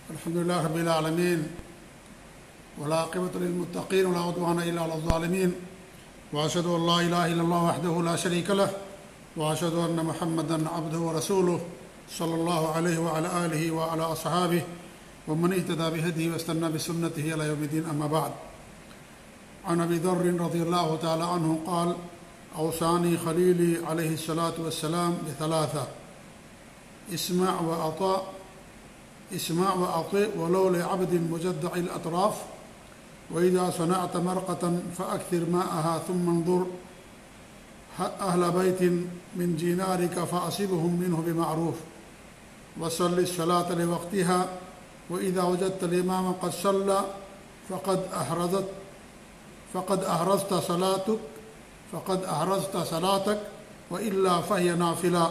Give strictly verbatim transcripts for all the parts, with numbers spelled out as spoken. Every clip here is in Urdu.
الحمد لله رب العالمين والعاقبة للمتقين ولا عدوان إلا على الظالمين وأشهد أن لا إله إلا الله وحده لا شريك له وأشهد أن محمدا عبده ورسوله صلى الله عليه وعلى آله وعلى أصحابه ومن اهتدى بهديه واستنى بسنته إلى يوم الدين. أما بعد، عن أبي ذر رضي الله تعالى عنه قال: أوصاني خليلي عليه الصلاة والسلام بثلاثة: اسمع وأطع اسمع وأطع ولو لعبد مجدع الأطراف، وإذا صنعت مرقة فأكثر ماءها ثم انظر أهل بيت من جينارك فأصبهم منه بمعروف، وصل الصلاة لوقتها، وإذا وجدت الإمام قد صلى فقد أحرزت فقد أحرزت صلاتك فقد أحرزت صلاتك وإلا فهي نافلة.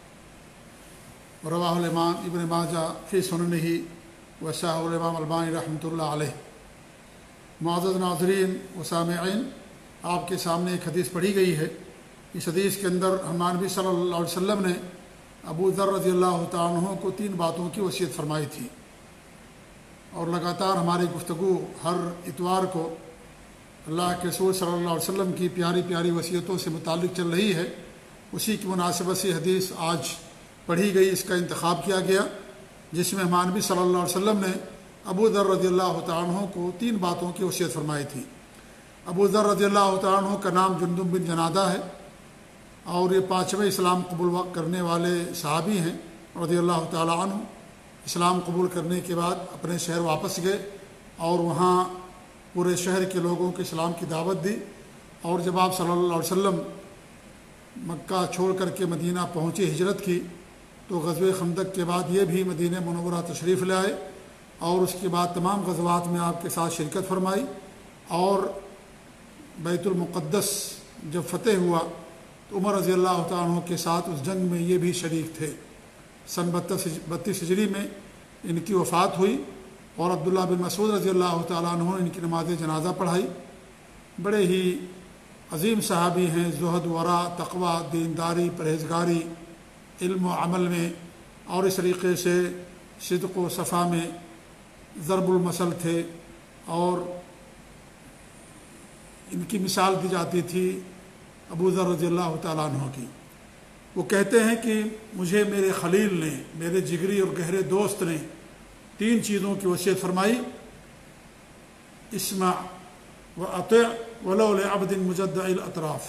رواہ الامام ابن ماجہ فی سننہ وصححہ الامام البانی رحمۃ اللہ علیہ. معزز ناظرین و سامعین، آپ کے سامنے ایک حدیث پڑھی گئی ہے. اس حدیث کے اندر ہمارے نبی صلی اللہ علیہ وسلم نے ابو ذر رضی اللہ تعالیٰ عنہ کو تین باتوں کی وصیت فرمائی تھی، اور لگاتار ہماری گفتگو ہر اتوار کو اللہ کے رسول صلی اللہ علیہ وسلم کی پیاری پیاری وصیتوں سے متعلق چل رہی ہے. اسی کی مناسبت سے حدیث آج پڑھی گئی، اس کا انتخاب کیا گیا، جس میں ہمارے نبی صلی اللہ علیہ وسلم نے ابو ذر رضی اللہ تعالیٰ عنہ کو تین باتوں کی وصیت فرمائی تھی. ابو ذر رضی اللہ تعالیٰ عنہ کا نام جندب بن جنادہ ہے، اور یہ پانچویں اسلام قبول کرنے والے صحابی ہیں رضی اللہ تعالیٰ عنہ. اسلام قبول کرنے کے بعد اپنے شہر واپس گئے اور وہاں پورے شہر کے لوگوں کو اسلام کی دعوت دی. اور جب آپ صلی اللہ علیہ وسلم مکہ چھوڑ کر کے مدینہ پہنچے، ہجرت کی، تو غزوہ خندق کے بعد یہ بھی مدینہ منورہ تشریف لے آئے، اور اس کے بعد تمام غزوات میں آپ کے ساتھ شرکت فرمائی. اور بیت المقدس جب فتح ہوا تو عمر رضی اللہ تعالیٰ عنہ کے ساتھ اس جنگ میں یہ بھی شریک تھے. سن بتیس ہجری میں ان کی وفات ہوئی، اور عبداللہ بن مسعود رضی اللہ تعالیٰ عنہ نے ان کی نماز جنازہ پڑھائی. بڑے ہی عظیم صحابی ہیں، زہد، ورع، تقوی، دینداری، پرہیزگاری، علم و عمل میں، اور اس طریقے سے صدق و صفا میں ضرب المثل تھے. اور ان کی مثال دی جاتی تھی ابو ذر رضی اللہ تعالیٰ عنہ کی. وہ کہتے ہیں کہ مجھے میرے خلیل نے، میرے جگری اور گہرے دوست نے تین چیزوں کی وصیت فرمائی: اسمع واطع ولو لعبد مجدع الاطراف،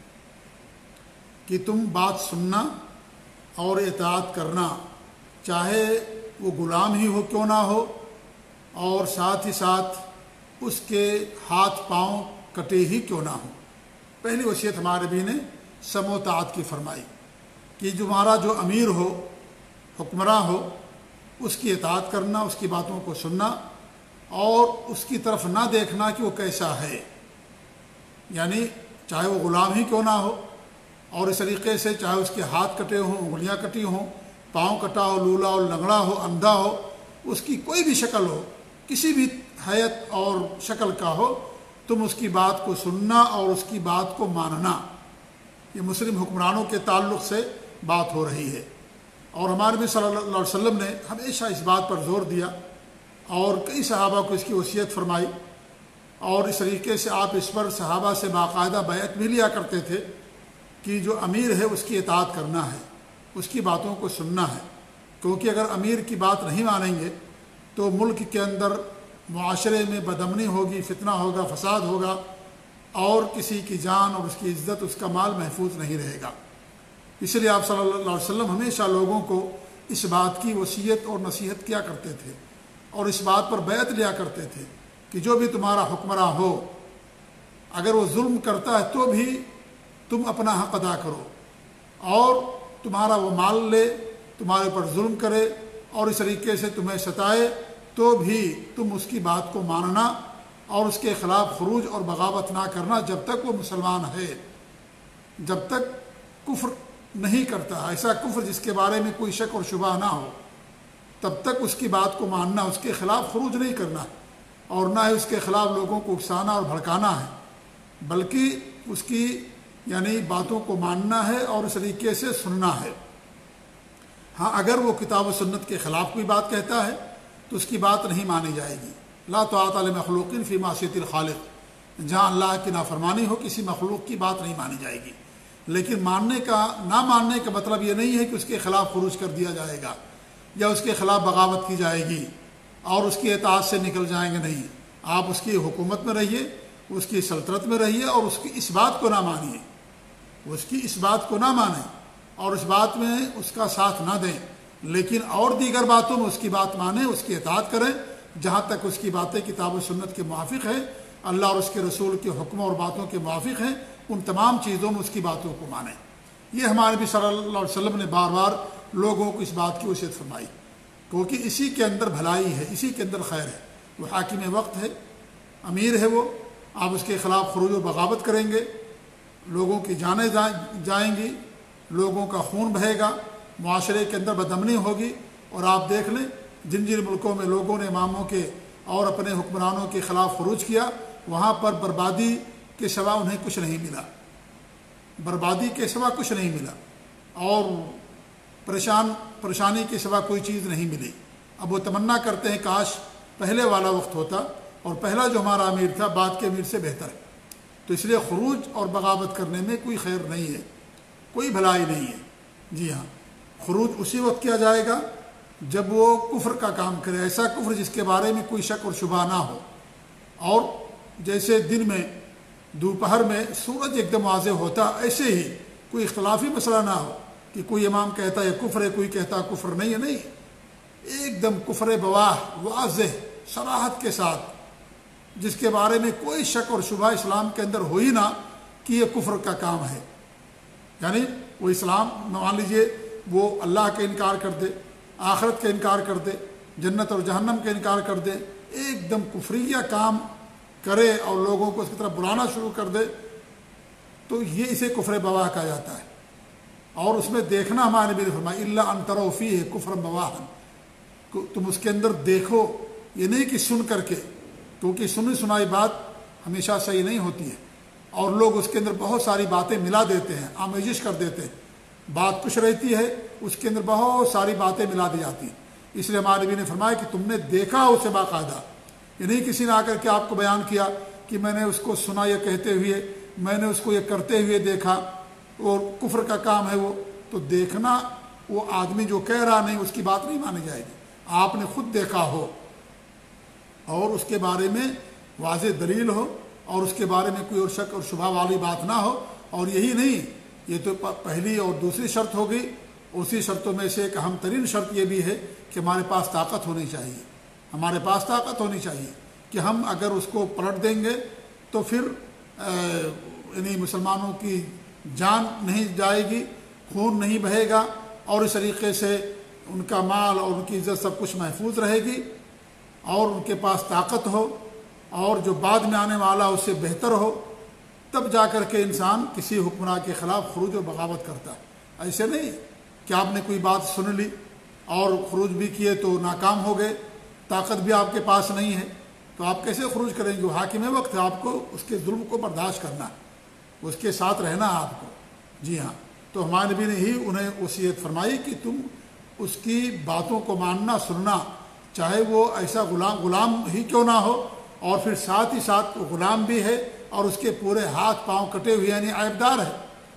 کہ تم بات سننا اور اطاعت کرنا، چاہے وہ غلام ہی ہو کیوں نہ ہو، اور ساتھ ہی ساتھ اس کے ہاتھ پاؤں کٹے ہی کیوں نہ ہو. پہلی وصیت ہمارے نبی نے سمع و طاعت کی فرمائی کہ جو ہمارا جو امیر ہو، حکمراں ہو، اس کی اطاعت کرنا، اس کی باتوں کو سننا، اور اس کی طرف نہ دیکھنا کہ وہ کیسا ہے، یعنی چاہے وہ غلام ہی کیوں نہ ہو. اور اس طریقے سے چاہے اس کے ہاتھ کٹے ہوں، انگلیاں کٹی ہوں، پاؤں کٹا ہو، لولا ہو، لنگڑا ہو، اندھا ہو، اس کی کوئی بھی شکل ہو، کسی بھی حیت اور شکل کا ہو، تم اس کی بات کو سننا اور اس کی بات کو ماننا. یہ مسلم حکمرانوں کے تعلق سے بات ہو رہی ہے. اور ہمارے نبی صلی اللہ علیہ وسلم نے ہمیشہ اس بات پر زور دیا، اور کئی صحابہ کو اس کی وصیت فرمائی. اور اس طریقے سے آپ اس پر صحابہ سے باقاعدہ بیعت بھی لیا کرتے تھے کہ جو امیر ہے اس کی اطاعت کرنا ہے، اس کی باتوں کو سننا ہے. کیونکہ اگر امیر کی بات نہیں مانیں گے تو ملک کے اندر معاشرے میں بدامنی ہوگی، فتنہ ہوگا، فساد ہوگا، اور کسی کی جان اور اس کی عزت، اس کا مال محفوظ نہیں رہے گا. اس لیے آپ صلی اللہ علیہ وسلم ہمیشہ لوگوں کو اس بات کی وصیت اور نصیحت کیا کرتے تھے، اور اس بات پر بیعت لیا کرتے تھے کہ جو بھی تمہارا حکمراں ہو، اگر وہ ظلم کرتا ہے تو بھی تم اپنا حق ادا کرو، اور تمہارا وہ مال لے، تمہارے اوپر ظلم کرے، اور اس طریقے سے تمہیں ستائے، تو بھی تم اس کی بات کو ماننا اور اس کے خلاف خروج اور بغاوت نہ کرنا جب تک وہ مسلمان ہے، جب تک کفر نہیں کرتا، ایسا کفر جس کے بارے میں کوئی شک اور شبہ نہ ہو، تب تک اس کی بات کو ماننا، اس کے خلاف خروج نہیں کرنا، اور نہ ہی اس کے خلاف لوگوں کو اکسانا اور بھڑکانا ہے، بلکہ اس کی یعنی باتوں کو ماننا ہے اور اس طریقے سے سننا ہے. ہاں اگر وہ کتاب و سنت کے خلاف کوئی بات کہتا ہے تو اس کی بات نہیں مانی جائے گی۔ لا طاعۃ لمخلوق فی معصیۃ الخالق، جہاں اللہ کی نافرمانی ہو کسی مخلوق کی بات نہیں مانی جائے گی۔ لیکن ماننے کا نہ ماننے کا مطلب یہ نہیں ہے کہ اس کے خلاف خروج کر دیا جائے گا یا اس کے خلاف بغاوت کی جائے گی اور اس کی اطاعت سے نکل جائیں گے، نہیں۔ آپ اس کی حکومت میں رہیے، اس کی سلطنت میں رہیے اور اس کی اس بات کو نہ مانیے، اس کی اس بات کو نہ مانیں اور اس بات میں اس کا ساتھ نہ دیں، لیکن اور دیگر باتوں میں اس کی بات مانیں، اس کی اطاعت کریں جہاں تک اس کی باتیں کتاب و سنت کے موافق ہیں، اللہ اور اس کے رسول کے حکموں اور باتوں کے موافق ہیں، ان تمام چیزوں میں اس کی باتوں کو مانیں۔ یہ ہمارے نبی صلی اللہ علیہ وسلم نے بار بار لوگوں کو اس بات کی وصیت فرمائی، کیونکہ اسی کے اندر بھلائی ہے، اسی کے اندر خیر ہے۔ وہ حاکم وقت ہے، امیر ہے، وہ آپ اس کے خلاف خروج و بغاوت کریں گے، لوگوں کی جانیں جائیں گی، لوگوں کا خون بہے گا، معاشرے کے اندر بدامنی ہوگی، اور آپ دیکھ لیں جن جن ملکوں میں لوگوں نے اماموں کے اور اپنے حکمرانوں کے خلاف خروج کیا، وہاں پر بربادی کے سوا انہیں کچھ نہیں ملا، بربادی کے سوا کچھ نہیں ملا، اور پریشان پریشانی کے سوا کوئی چیز نہیں ملی۔ اب وہ تمنا کرتے ہیں کاش پہلے والا وقت ہوتا اور پہلا جو ہمارا امیر تھا بعد کے امیر سے بہتر ہے۔ تو اس لیے خروج اور بغاوت کرنے میں کوئی خیر نہیں ہے، کوئی بھلائی نہیں ہے۔ جی ہاں، خروج اسی وقت کیا جائے گا جب وہ کفر کا کام کرے، ایسا کفر جس کے بارے میں کوئی شک اور شبہ نہ ہو، اور جیسے دن میں دوپہر میں سورج ایک دم واضح ہوتا، ایسے ہی کوئی اختلافی مسئلہ نہ ہو کہ کوئی امام کہتا ہے کفر ہے، کوئی کہتا کفر نہیں ہے، نہیں، ایک دم کفر بواہ واضح صراحت کے ساتھ، جس کے بارے میں کوئی شک اور شبہ اسلام کے اندر ہو ہی نہ کہ یہ کفر کا کام ہے۔ یعنی وہ اسلام مان لیجئے وہ اللہ کا انکار کر دے، آخرت کا انکار کر دے، جنت اور جہنم کا انکار کر دے، ایک دم کفریہ کام کرے اور لوگوں کو اس کی طرف بلانا شروع کر دے، تو یہ اسے کفر بواہ کہا جاتا ہے۔ اور اس میں دیکھنا ہمارے نبی نے فرمایا الا ان تروا فیہ کفر بواہا، تم اس کے اندر دیکھو، یہ نہیں کہ سن کر کے، کیونکہ سنی سنائی بات ہمیشہ صحیح نہیں ہوتی ہے، اور لوگ اس کے اندر بہت ساری باتیں ملا دیتے ہیں، آمیزش کر دیتے ہیں، بات کچھ رہتی ہے اس کے اندر بہت ساری باتیں ملا دی جاتی ہیں۔ اس لیے ہمارے نبی نے فرمایا کہ تم نے دیکھا اسے باقاعدہ، یہ نہیں کسی نے آ کر کے آپ کو بیان کیا کہ میں نے اس کو سنا یہ کہتے ہوئے، میں نے اس کو یہ کرتے ہوئے دیکھا، اور کفر کا کام ہے وہ، تو دیکھنا، وہ آدمی جو کہہ رہا نہیں اس کی بات نہیں مانی جائے گی، آپ نے خود دیکھا ہو اور اس کے بارے میں واضح دلیل ہو اور اس کے بارے میں کوئی اور شک اور شبہ والی بات نہ ہو۔ اور یہی نہیں، یہ تو پہلی اور دوسری شرط ہو گئی، اسی شرطوں میں سے ایک اہم ترین شرط یہ بھی ہے کہ ہمارے پاس طاقت ہونی چاہیے، ہمارے پاس طاقت ہونی چاہیے کہ ہم اگر اس کو پلٹ دیں گے تو پھر یعنی مسلمانوں کی جان نہیں جائے گی، خون نہیں بہے گا، اور اس طریقے سے ان کا مال اور ان کی عزت سب کچھ محفوظ رہے گی، اور ان کے پاس طاقت ہو اور جو بعد میں آنے والا اس سے بہتر ہو، تب جا کر کے انسان کسی حکمراں کے خلاف خروج و بغاوت کرتا ہے۔ ایسے نہیں کہ آپ نے کوئی بات سن لی اور خروج بھی کیے تو ناکام ہو گئے، طاقت بھی آپ کے پاس نہیں ہے، تو آپ کیسے خروج کریں گے؟ وہ حاکم وقت ہے، آپ کو اس کے ظلم کو برداشت کرنا ہے، اس کے ساتھ رہنا ہے آپ کو۔ جی ہاں، تو ہمارے نبی نے ہی انہیں وصیت فرمائی کہ تم اس کی باتوں کو ماننا سننا، چاہے وہ ایسا غلام غلام ہی کیوں نہ ہو، اور پھر ساتھ ہی ساتھ وہ غلام بھی ہے اور اس کے پورے ہاتھ پاؤں کٹے ہوئے یعنی عیبدار ہے،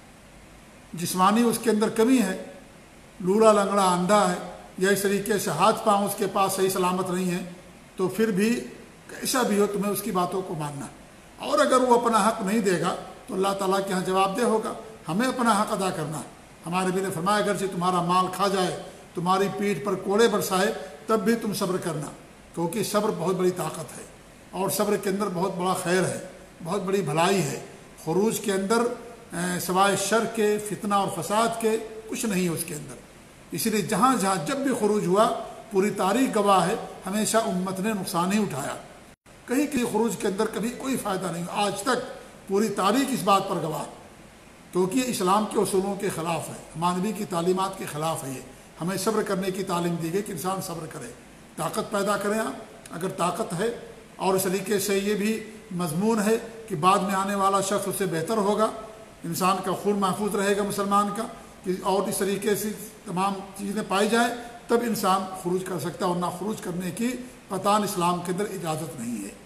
جسمانی اس کے اندر کمی ہے، لولا لنگڑا اندھا ہے، یا اس طریقے سے ہاتھ پاؤں اس کے پاس صحیح سلامت نہیں ہے، تو پھر بھی کیسا بھی ہو تمہیں اس کی باتوں کو ماننا، اور اگر وہ اپنا حق نہیں دے گا تو اللہ تعالیٰ کے ہاں جواب دہ ہوگا، ہمیں اپنا حق ادا کرنا ہے۔ ہمارے نبی نے فرمایا اگرچہ تمہارا مال کھا جائے، تمہاری پیٹھ پر کوڑے برسائے، تب بھی تم صبر کرنا، کیونکہ صبر بہت بڑی طاقت ہے، اور صبر کے اندر بہت بڑا خیر ہے، بہت بڑی بھلائی ہے۔ خروج کے اندر سوائے شر کے، فتنہ اور فساد کے کچھ نہیں ہے اس کے اندر، اسی لیے جہاں جہاں جب بھی خروج ہوا پوری تاریخ گواہ ہے، ہمیشہ امت نے نقصان ہی اٹھایا، کہیں کہیں خروج کے اندر کبھی کوئی فائدہ نہیں، آج تک پوری تاریخ اس بات پر گواہ، کیونکہ یہ اسلام کے اصولوں کے خلاف ہے، ہمارے نبی کی تعلیمات کے خلاف ہے۔ یہ ہمیں صبر کرنے کی تعلیم دی گئی کہ انسان صبر کرے، طاقت پیدا کریں آپ اگر طاقت ہے، اور اس طریقے سے یہ بھی مضمون ہے کہ بعد میں آنے والا شخص اس سے بہتر ہوگا، انسان کا خون محفوظ رہے گا مسلمان کا، اور اس طریقے سے تمام چیزیں پائی جائیں تب انسان خروج کر سکتا ہے، اور نہ خروج کرنے کی قطعاً اسلام کے اندر اجازت نہیں ہے۔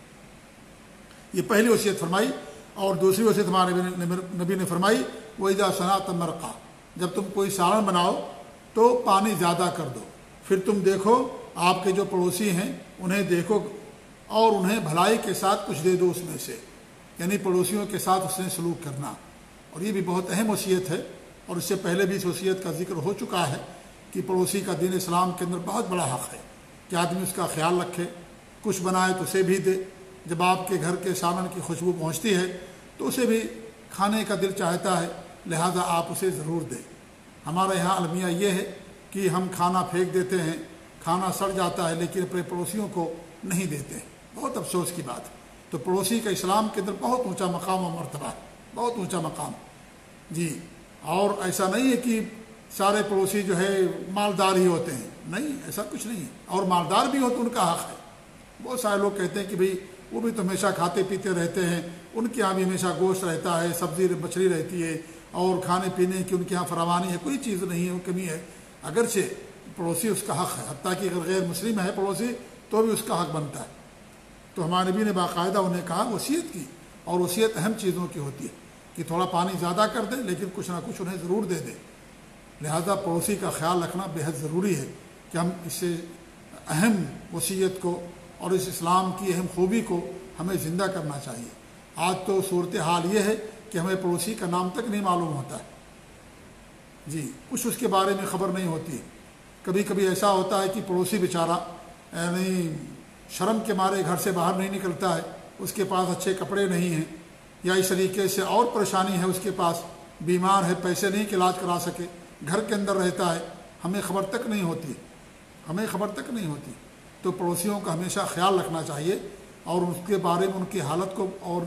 یہ پہلی وصیت فرمائی۔ اور دوسری وصیت ہمارے نبی نے فرمائی وَإِذَا صَنَعْتَ مَرْقًا، جب تم کوئی سالن بناؤ تو پانی زیادہ کر دو، پھر تم دیکھو آپ کے جو پڑوسی ہیں انہیں دیکھو اور انہیں بھلائی کے ساتھ کچھ دے دو اس میں سے، یعنی پڑوسیوں کے ساتھ اس نے سلوک کرنا۔ اور یہ بھی بہت اہم وصیت ہے، اور اس سے پہلے بھی اس وصیت کا ذکر ہو چکا ہے کہ پڑوسی کا دین اسلام کے اندر بہت بڑا حق ہے کہ آدمی اس کا خیال رکھے، کچھ بنائے تو اسے بھی دے، جب آپ کے گھر کے سالن کی خوشبو پہنچتی ہے تو اسے بھی کھانے کا دل چاہتا ہے، لہذا آپ اسے ضرور دیں۔ ہمارے یہاں المیہ یہ ہے کہ ہم کھانا پھینک دیتے ہیں، کھانا سڑ جاتا ہے، لیکن اپنے پڑوسیوں کو نہیں دیتے ہیں، بہت افسوس کی بات ہے۔ تو پڑوسی کا اسلام کے اندر بہت اونچا مقام و مرتبہ ہے، بہت اونچا مقام جی۔ اور ایسا نہیں ہے کہ سارے پڑوسی جو ہے مالدار ہی ہوتے ہیں، نہیں، ایسا کچھ نہیں ہے، اور مالدار بھی ہو تو ان کا حق ہے۔ بہت سارے لوگ کہتے ہیں کہ بھئی وہ بھی تو ہمیشہ کھاتے پیتے رہتے ہیں، ان کے یہاں بھی ہمیشہ گوشت رہتا ہے، سبزی مچھلی رہتی ہے، اور کھانے پینے کی ان کے یہاں فراوانی ہے، کوئی چیز نہیں ہے، وہ کمی ہے۔ اگرچہ پڑوسی اس کا حق ہے، حتیٰ کہ اگر غیر مسلم ہے پڑوسی تو بھی اس کا حق بنتا ہے۔ تو ہمارے نبی نے باقاعدہ انہیں کہا وصیت کی، اور وصیت اہم چیزوں کی ہوتی ہے کہ تھوڑا پانی زیادہ کر دیں لیکن کچھ نہ کچھ انہیں ضرور دے دیں۔ لہذا پڑوسی کا خیال رکھنا بے حد ضروری ہے کہ ہم اس سے اہم وصیت کو اور اس اسلام کی اہم خوبی کو ہمیں زندہ کرنا چاہیے۔ آج تو صورتحال یہ ہے کہ ہمیں پڑوسی کا نام تک نہیں معلوم ہوتا ہے جی، کچھ اس کے بارے میں خبر نہیں ہوتی۔ کبھی کبھی ایسا ہوتا ہے کہ پڑوسی بیچارہ یعنی شرم کے مارے گھر سے باہر نہیں نکلتا ہے، اس کے پاس اچھے کپڑے نہیں ہیں، یا اس طریقے سے اور پریشانی ہے اس کے پاس، بیمار ہے، پیسے نہیں کہ علاج کرا سکے، گھر کے اندر رہتا ہے، ہمیں خبر تک نہیں ہوتی ہمیں خبر تک نہیں ہوتی تو پڑوسیوں کا ہمیشہ خیال رکھنا چاہیے، اور اس کے بارے میں ان کی حالت کو اور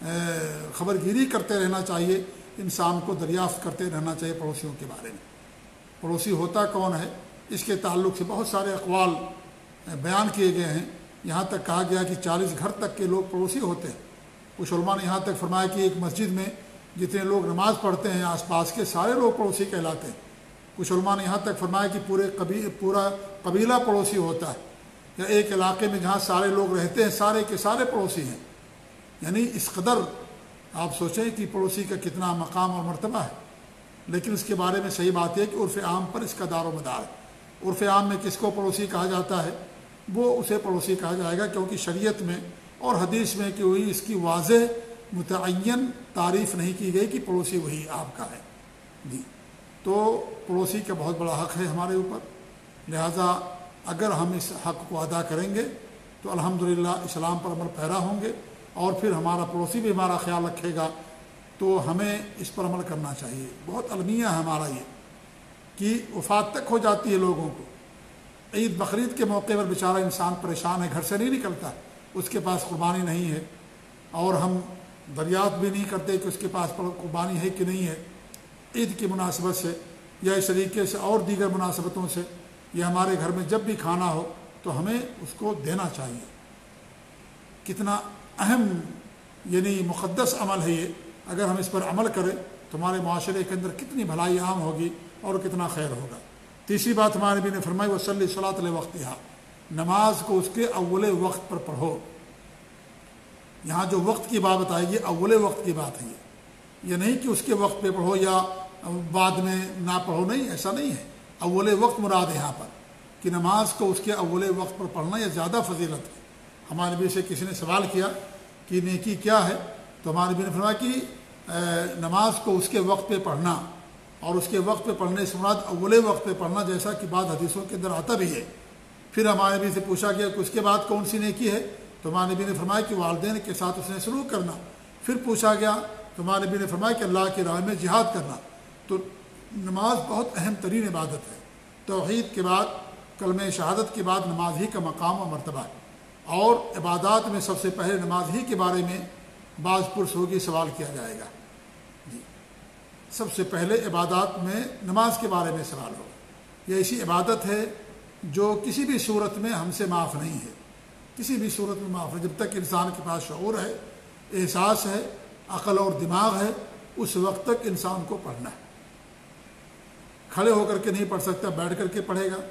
خبر گیری کرتے رہنا چاہیے، انسان کو دریافت کرتے رہنا چاہیے پڑوسیوں کے بارے میں۔ پڑوسی ہوتا کون ہے، اس کے تعلق سے بہت سارے اقوال بیان کیے گئے ہیں، یہاں تک کہا گیا کہ چالیس گھر تک کے لوگ پڑوسی ہوتے ہیں۔ کچھ علماء نے یہاں تک فرمایا کہ ایک مسجد میں جتنے لوگ نماز پڑھتے ہیں آس پاس کے سارے لوگ پڑوسی کہلاتے ہیں۔ کچھ علماء نے یہاں تک فرمایا کہ پورے قبی پورا قبیلہ پڑوسی ہوتا ہے، یا ایک علاقے میں جہاں سارے لوگ رہتے ہیں سارے کے سارے پڑوسی ہیں۔ یعنی اس قدر آپ سوچیں کہ پڑوسی کا کتنا مقام اور مرتبہ ہے، لیکن اس کے بارے میں صحیح بات ہے کہ عرف عام پر اس کا دار و مدار ہے۔ عرف عام میں کس کو پڑوسی کہا جاتا ہے، وہ اسے پڑوسی کہا جائے گا، کیونکہ شریعت میں اور حدیث میں کہ وہی اس کی واضح متعین تعریف نہیں کی گئی کہ پڑوسی وہی آپ کا ہے جی۔ تو پڑوسی کا بہت بڑا حق ہے ہمارے اوپر، لہذا اگر ہم اس حق کو ادا کریں گے تو الحمدللہ اسلام پر عمل پیرا ہوں گے، اور پھر ہمارا پڑوسی بھی ہمارا خیال رکھے گا، تو ہمیں اس پر عمل کرنا چاہیے۔ بہت المیہ ہے ہمارا یہ کہ وفات تک ہو جاتی ہے لوگوں کو، عید بقرعید کے موقع پر بیچارہ انسان پریشان ہے، گھر سے نہیں نکلتا، اس کے پاس قربانی نہیں ہے، اور ہم دریافت بھی نہیں کرتے کہ اس کے پاس قربانی ہے کہ نہیں ہے۔ عید کی مناسبت سے یا اس طریقے سے اور دیگر مناسبتوں سے، یا ہمارے گھر میں جب بھی کھانا ہو تو ہمیں اس کو دینا چاہیے۔ کتنا اہم یعنی مقدس عمل ہے یہ، اگر ہم اس پر عمل کریں تو ہمارے معاشرے کے اندر کتنی بھلائی عام ہوگی اور کتنا خیر ہوگا۔ تیسری بات ہمارے نبی نے فرمائی وصلی الصلاۃ لوقتہا، نماز کو اس کے اول وقت پر پڑھو۔ یہاں جو وقت کی بات آئی یہ اول وقت کی بات ہے، یہ نہیں کہ اس کے وقت پہ پڑھو یا بعد میں نہ پڑھو، نہیں، ایسا نہیں ہے۔ اول وقت مراد ہے یہاں پر کہ نماز کو اس کے اول وقت پر پڑھنا یہ زیادہ فضیلت ہے۔ ہمارے نبی سے کسی نے سوال کیا کہ نیکی کیا ہے، تو ہمارے نبی نے فرمایا کہ نماز کو اس کے وقت پہ پڑھنا، اور اس کے وقت پہ پڑھنے سے مراد اول وقت پہ پڑھنا، جیسا کہ بعض حدیثوں کے اندر آتا بھی ہے۔ پھر ہمارے نبی سے پوچھا گیا کہ اس کے بعد کون سی نیکی ہے، تو ہمارے نبی نے فرمایا کہ والدین کے ساتھ اس نے سلوک کرنا۔ پھر پوچھا گیا تو ہمارے نبی نے فرمایا کہ اللہ کی راہ میں جہاد کرنا۔ تو نماز بہت اہم ترین عبادت ہے، توحید کے بعد، کلمہ شہادت کے بعد نماز ہی کا مقام و مرتبہ ہے، اور عبادات میں سب سے پہلے نماز ہی کے بارے میں بعض پرسوگی سوال کیا جائے گا جی۔ سب سے پہلے عبادات میں نماز کے بارے میں سوال ہوگا۔ یہ ایسی عبادت ہے جو کسی بھی صورت میں ہم سے معاف نہیں ہے، کسی بھی صورت میں معاف ہے۔ جب تک انسان کے پاس شعور ہے، احساس ہے، عقل اور دماغ ہے، اس وقت تک انسان کو پڑھنا ہے۔ کھڑے ہو کر کے نہیں پڑھ سکتا، بیٹھ کر کے پڑھے گا،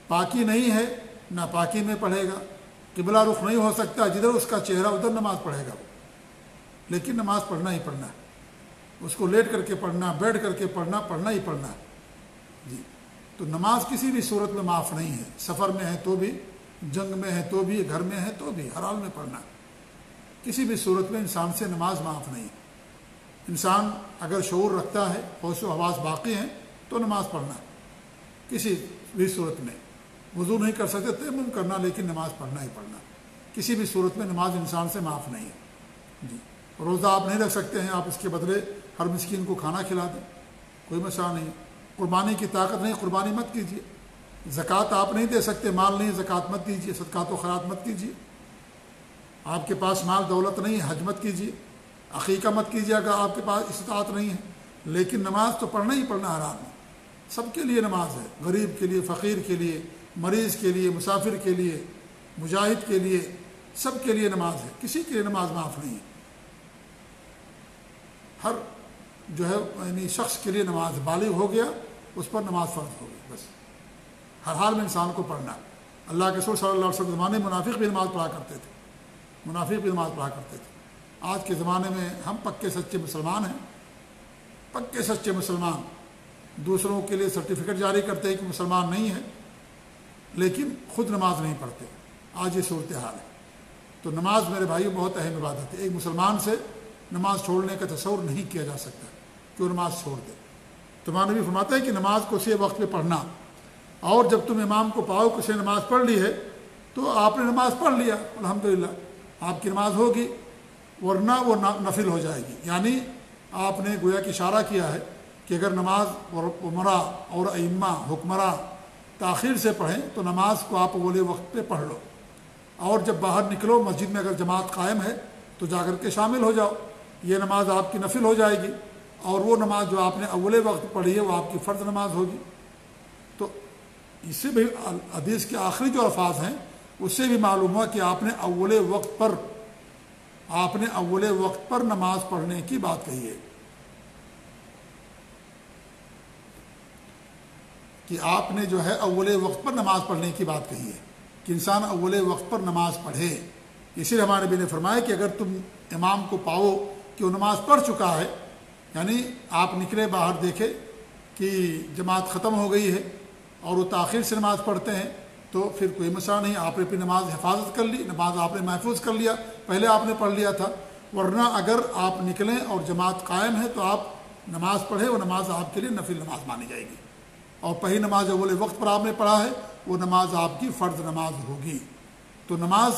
پاکی نہیں ہے ناپاکی میں پڑھے گا، قبلہ رخ نہیں ہو سکتا، جدھر اس کا چہرہ ادھر نماز پڑھے گا وہ، لیکن نماز پڑھنا ہی پڑھنا ہے، اس کو لیٹ کر کے پڑھنا، بیٹھ کر کے پڑھنا، پڑھنا ہی پڑھنا ہے جی۔ تو نماز کسی بھی صورت میں معاف نہیں ہے، سفر میں ہے تو بھی، جنگ میں ہے تو بھی، گھر میں ہے تو بھی، ہر حال میں پڑھنا ہے۔ کسی بھی صورت میں انسان سے نماز معاف نہیں ہے۔ انسان اگر شعور رکھتا ہے، ہوش و حواس باقی ہیں، تو نماز پڑھنا ہے کسی بھی صورت میں۔ وضو نہیں کر سکتے تیمم کرنا، لیکن نماز پڑھنا ہی پڑھنا ہے۔ کسی بھی صورت میں نماز انسان سے معاف نہیں ہے جی۔ روزہ آپ نہیں رکھ سکتے ہیں، آپ اس کے بدلے ہر مسکین کو کھانا کھلا دیں، کوئی مسئلہ نہیں ہے۔ قربانی کی طاقت نہیں، قربانی مت کیجیے۔ زکوٰۃ آپ نہیں دے سکتے، مال نہیں، زکوٰۃ مت دیجیے، صدقات و خیرات مت کیجیے۔ آپ کے پاس مال دولت نہیں، حج مت کیجیے، عقیقہ مت کیجیے اگر آپ کے پاس استطاعت نہیں ہے۔ لیکن نماز تو پڑھنا ہی پڑھنا ہے، حرام ہے۔ سب کے لیے نماز ہے، غریب کے لیے، فقیر کے لیے، مریض کے لیے، مسافر کے لیے، مجاہد کے لیے، سب کے لیے نماز ہے، کسی کے لیے نماز معاف نہیں ہے۔ ہر جو ہے یعنی شخص کے لیے نماز بالغ ہو گیا، اس پر نماز فرض ہو گئی، بس ہر حال میں انسان کو پڑھنا ہے۔ اللہ کے رسول صلی اللہ علیہ وسلم کے زمانے میں منافق بھی نماز پڑھا کرتے تھے، منافق بھی نماز پڑھا کرتے تھے۔ آج کے زمانے میں ہم پکے سچے مسلمان ہیں، پکے سچے مسلمان، دوسروں کے لیے سرٹیفکیٹ جاری کرتے ہیں کہ مسلمان نہیں ہے، لیکن خود نماز نہیں پڑھتے۔ آج یہ صورتحال ہے۔ تو نماز میرے بھائیو بہت اہم عبادت ہے۔ ایک مسلمان سے نماز چھوڑنے کا تصور نہیں کیا جا سکتا کہ وہ نماز چھوڑ دے۔ تمہارا نبی فرماتا ہے کہ نماز کو اسی وقت پہ پڑھنا، اور جب تم امام کو پاؤ کہ اسے نماز پڑھ لی ہے تو آپ نے نماز پڑھ لیا، الحمدللہ آپ کی نماز ہوگی، ورنہ وہ نفل ہو جائے گی۔ یعنی آپ نے گویا کہ اشارہ کیا ہے کہ اگر نماز عمرہ اور ائمہ حکمراں تاخیر سے پڑھیں تو نماز کو آپ اول وقت پہ پڑھ لو، اور جب باہر نکلو مسجد میں اگر جماعت قائم ہے تو جا کر کے شامل ہو جاؤ، یہ نماز آپ کی نفل ہو جائے گی، اور وہ نماز جو آپ نے اول وقت پڑھی ہے وہ آپ کی فرض نماز ہوگی۔ تو اس سے بھی حدیث کے آخری جو الفاظ ہیں اس سے بھی معلوم ہوا کہ آپ نے اول وقت پر آپ نے اول وقت پر نماز پڑھنے کی بات کہی ہے، کہ آپ نے جو ہے اول وقت پر نماز پڑھنے کی بات کہی ہے کہ انسان اول وقت پر نماز پڑھے۔ اسی لیے ہمارے نبی نے فرمایا کہ اگر تم امام کو پاؤ کہ وہ نماز پڑھ چکا ہے، یعنی آپ نکلے باہر دیکھے کہ جماعت ختم ہو گئی ہے اور وہ تاخیر سے نماز پڑھتے ہیں، تو پھر کوئی مسئلہ نہیں، آپ نے اپنی نماز حفاظت کر لی، نماز آپ نے محفوظ کر لیا، پہلے آپ نے پڑھ لیا تھا۔ ورنہ اگر آپ نکلیں اور جماعت قائم ہے تو آپ نماز پڑھیں، وہ نماز آپ کے لیے نفل نماز مانی جائے گی، اور پہلی نماز اول وقت پر آپ نے پڑھا ہے وہ نماز آپ کی فرض نماز ہوگی۔ تو نماز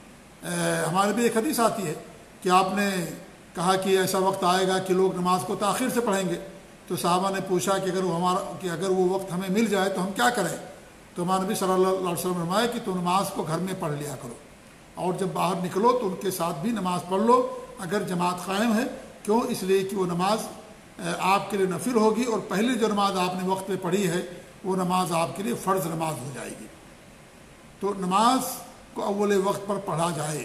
ہمارے بھی ایک حدیث آتی ہے کہ آپ نے کہا کہ ایسا وقت آئے گا کہ لوگ نماز کو تاخیر سے پڑھیں گے، تو صحابہ نے پوچھا کہ اگر وہ ہمارا کہ اگر وہ وقت ہمیں مل جائے تو ہم کیا کریں؟ تو ہمارے نبی صلی اللہ علیہ وسلم نے فرمایا کہ تو نماز کو گھر میں پڑھ لیا کرو، اور جب باہر نکلو تو ان کے ساتھ بھی نماز پڑھ لو اگر جماعت قائم ہے۔ کیوں؟ اس لیے کہ وہ نماز آپ کے لیے نفل ہوگی، اور پہلے جو نماز آپ نے وقت پہ پڑھی ہے وہ نماز آپ کے لیے فرض نماز ہو جائے گی۔ تو نماز کو اول وقت پر پڑھا جائے،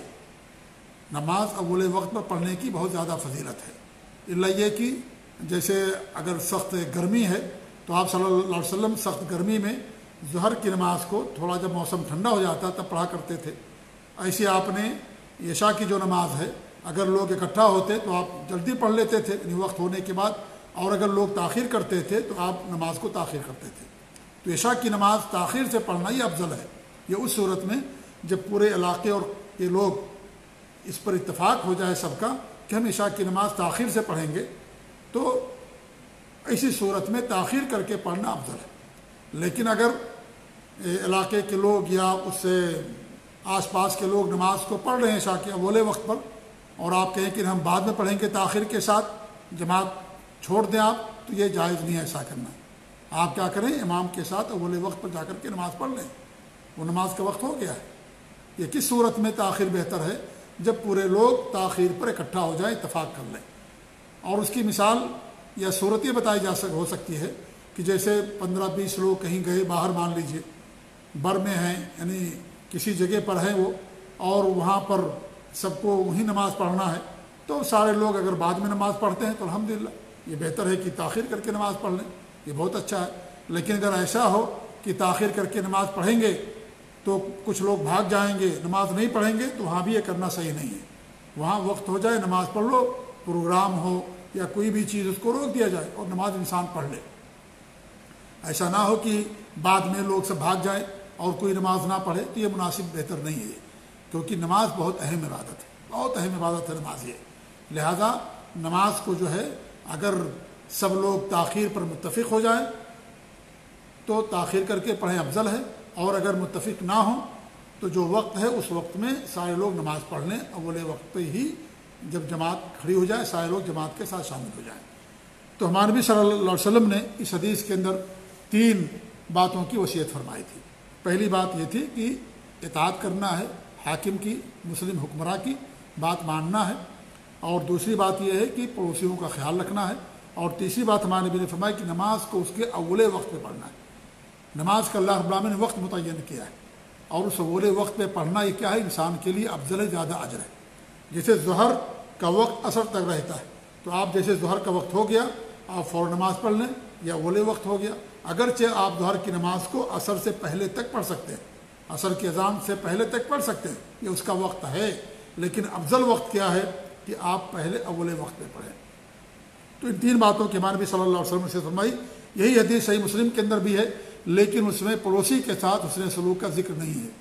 نماز اول وقت پر پڑھنے کی بہت زیادہ فضیلت ہے۔ اللہ یہ کہ جیسے اگر سخت گرمی ہے تو آپ صلی اللہ علیہ وسلم سخت گرمی میں ظہر کی نماز کو تھوڑا جب موسم ٹھنڈا ہو جاتا تب پڑھا کرتے تھے۔ ایسے آپ نے عشاء کی جو نماز ہے اگر لوگ اکٹھا ہوتے تو آپ جلدی پڑھ لیتے تھے یعنی وقت ہونے کے بعد، اور اگر لوگ تاخیر کرتے تھے تو آپ نماز کو تاخیر کرتے تھے۔ تو عشاء کی نماز تاخیر سے پڑھنا ہی افضل ہے۔ یہ اس صورت میں جب پورے علاقے اور کے لوگ اس پر اتفاق ہو جائے سب کا کہ ہم عشاء کی نماز تاخیر سے پڑھیں گے، تو ایسی صورت میں تاخیر کر کے پڑھنا افضل ہے۔ لیکن اگر علاقے کے لوگ یا اس سے آس پاس کے لوگ نماز کو پڑھ رہے ہیں عشاء کے اول وقت پر، اور آپ کہیں کہ ہم بعد میں پڑھیں گے تاخیر کے ساتھ، جماعت چھوڑ دیں آپ، تو یہ جائز نہیں ہے ایسا کرنا۔ آپ کیا کریں؟ امام کے ساتھ اول وقت پر جا کر کے نماز پڑھ لیں، وہ نماز کا وقت ہو گیا ہے۔ یہ کس صورت میں تاخیر بہتر ہے؟ جب پورے لوگ تاخیر پر اکٹھا ہو جائیں، اتفاق کر لیں۔ اور اس کی مثال یا صورت یہ بتائی جا سک ہو سکتی ہے کہ جیسے پندرہ بیس لوگ کہیں گئے باہر، مان لیجئے بر میں ہیں، یعنی کسی جگہ پر ہیں وہ، اور وہاں پر سب کو وہی نماز پڑھنا ہے، تو سارے لوگ اگر بعد میں نماز پڑھتے ہیں تو الحمدللہ یہ بہتر ہے کہ تاخیر کر کے نماز پڑھ لیں، یہ بہت اچھا ہے۔ لیکن اگر ایسا ہو کہ تاخیر کر کے نماز پڑھیں گے تو کچھ لوگ بھاگ جائیں گے، نماز نہیں پڑھیں گے، تو وہاں بھی یہ کرنا صحیح نہیں ہے۔ وہاں وقت ہو جائے نماز پڑھ لو، پروگرام ہو یا کوئی بھی چیز اس کو روک دیا جائے اور نماز انسان پڑھ لے۔ ایسا نہ ہو کہ بعد میں لوگ سب بھاگ جائیں اور کوئی نماز نہ پڑھے، تو یہ مناسب بہتر نہیں ہے، کیونکہ نماز بہت اہم عبادت ہے، بہت اہم عبادت ہے نماز یہ۔ لہذا نماز کو جو ہے اگر سب لوگ تاخیر پر متفق ہو جائیں تو تاخیر کر کے پڑھیں افضل ہے، اور اگر متفق نہ ہوں تو جو وقت ہے اس وقت میں سارے لوگ نماز پڑھ لیں، اول وقت پہ ہی جب جماعت کھڑی ہو جائے سارے لوگ جماعت کے ساتھ شامل ہو جائیں۔ تو ہمارے نبی صلی اللہ علیہ وسلم نے اس حدیث کے اندر تین باتوں کی وصیت فرمائی تھی۔ پہلی بات یہ تھی کہ اطاعت کرنا ہے حاکم کی، مسلم حکمراں کی بات ماننا ہے، اور دوسری بات یہ ہے کہ پڑوسیوں کا خیال رکھنا ہے، اور تیسری بات ہمارے نبی نے فرمائی کہ نماز کو اس کے اول وقت پہ پڑھنا ہے۔ نماز کا اللہ رب العالمین نے وقت متعین کیا ہے، اور اس اول وقت پہ پڑھنا یہ کیا ہے، انسان کے لیے افضل ہے، زیادہ اجر ہے۔ جیسے ظہر کا وقت عصر تک رہتا ہے، تو آپ جیسے ظہر کا وقت ہو گیا آپ فوراً نماز پڑھ لیں، یا اول وقت ہو گیا، اگرچہ آپ ظہر کی نماز کو عصر سے پہلے تک پڑھ سکتے ہیں، عصر کی اذان سے پہلے تک پڑھ سکتے ہیں، یہ اس کا وقت ہے، لیکن افضل وقت کیا ہے کہ آپ پہلے اول وقت پہ پڑھیں۔ تو ان تین باتوں کی ہمارے نبی صلی اللہ علیہ وسلم سے فرمائی۔ یہی حدیث صحیح مسلم کے اندر بھی ہے، لیکن اس میں پڑوسی کے ساتھ حسن سلوک کا ذکر نہیں ہے۔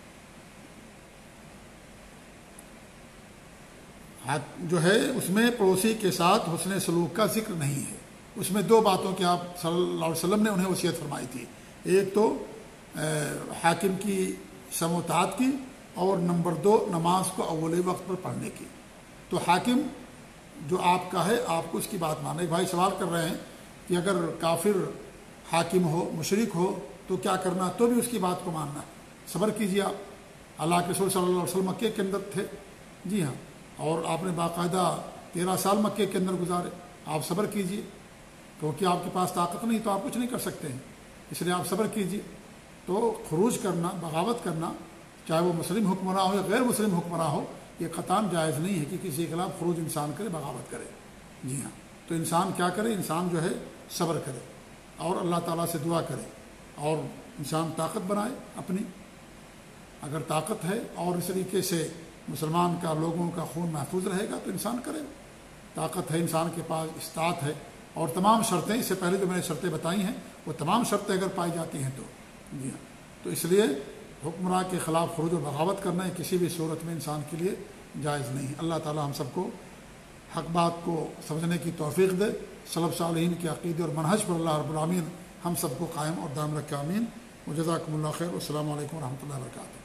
جو ہے اس میں پڑوسی کے ساتھ حسن سلوک کا ذکر نہیں ہے۔ اس میں دو باتوں کی آپ صلی اللہ علیہ وسلم نے انہیں وصیت فرمائی تھی، ایک تو حاکم کی سمع و اطاعت کی، اور نمبر دو نماز کو اول وقت پر پڑھنے کی۔ تو حاکم جو آپ کا ہے آپ کو اس کی بات ماننا۔ ایک بھائی سوال کر رہے ہیں کہ اگر کافر حاکم ہو، مشرک ہو، تو کیا کرنا، تو بھی اس کی بات کو ماننا ہے۔ صبر کیجیے آپ، اللہ کے رسول صلی اللہ علیہ وسلم مکے کے اندر تھے، جی ہاں، اور آپ نے باقاعدہ تیرہ سال مکے کے اندر گزارے، آپ صبر کیجیے، کیونکہ آپ کے پاس طاقت نہیں تو آپ کچھ نہیں کر سکتے ہیں، اس لیے آپ صبر کیجیے۔ تو خروج کرنا، بغاوت کرنا، چاہے وہ مسلم حکمراں ہو یا غیر مسلم حکمراں ہو، یہ قطعاً جائز نہیں ہے کہ کسی کے خلاف خروج انسان کرے، بغاوت کرے، جی ہاں۔ تو انسان کیا کرے، انسان جو ہے صبر کرے اور اللہ تعالیٰ سے دعا کرے، اور انسان طاقت بنائے اپنی، اگر طاقت ہے اور اس طریقے سے مسلمان کا، لوگوں کا خون محفوظ رہے گا تو انسان کرے، طاقت ہے انسان کے پاس، استطاعت ہے، اور تمام شرطیں، اس سے پہلے جو میں نے شرطیں بتائی ہیں وہ تمام شرطیں اگر پائی جاتی ہیں تو جی ہاں، تو اس لیے حکمراں کے خلاف خروج و بغاوت کرنا ہے کسی بھی صورت میں انسان کے لیے جائز نہیں ہے۔ اللہ تعالی ہم سب کو حق بات کو سمجھنے کی توفیق دے، سلف صالحین کے عقیدے اور منہج پر اللہ رب العالمین ہم سب کو قائم اور دائم رکھے، آمین۔ وجزاکم اللہ خیر، والسلام علیکم ورحمۃ اللہ وبرکاتہ۔